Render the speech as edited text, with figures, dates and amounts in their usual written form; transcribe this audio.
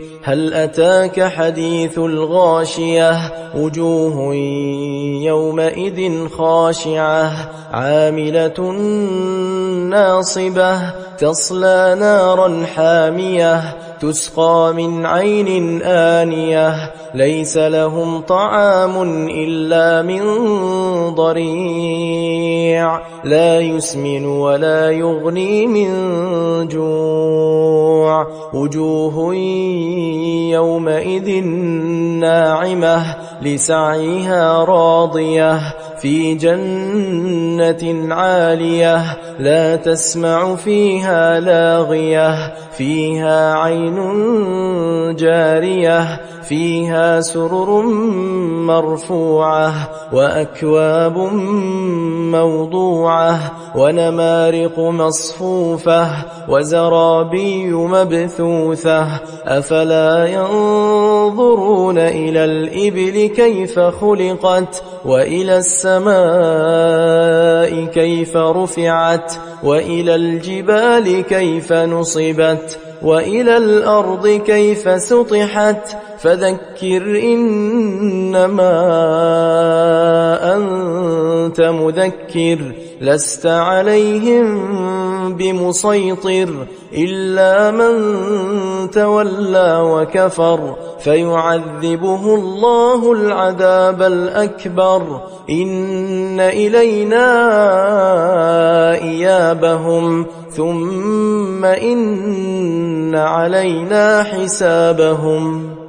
هل أتاك حديث الغاشية وجوه يومئذ خاشعة عاملة ناصبة تصلى نارا حامية تسقى من عين آنية ليس لهم طعام إلا من ضريع لا يسمن ولا يغني من جوع وجوه يومئذ ناعمة لسعيها راضية في جنة عالية لا تسمع فيها لاغية فيها عين جارية فيها سرر مرفوعة وأكواب موضوعة ونمارق مصفوفة وزرابي مبثوثة أفلا ينظرون إلى الإبل كيف خلقت وإلى السماء كيف رفعت وإلى الجبال كيف نصبت وإلى الأرض كيف سطحت فذكر إنما أنت مذكر لست عليهم بمسيطر إلا من تولى وكفر فيعذبه الله العذاب الأكبر إن إلينا إيابهم ثم إن علينا حسابهم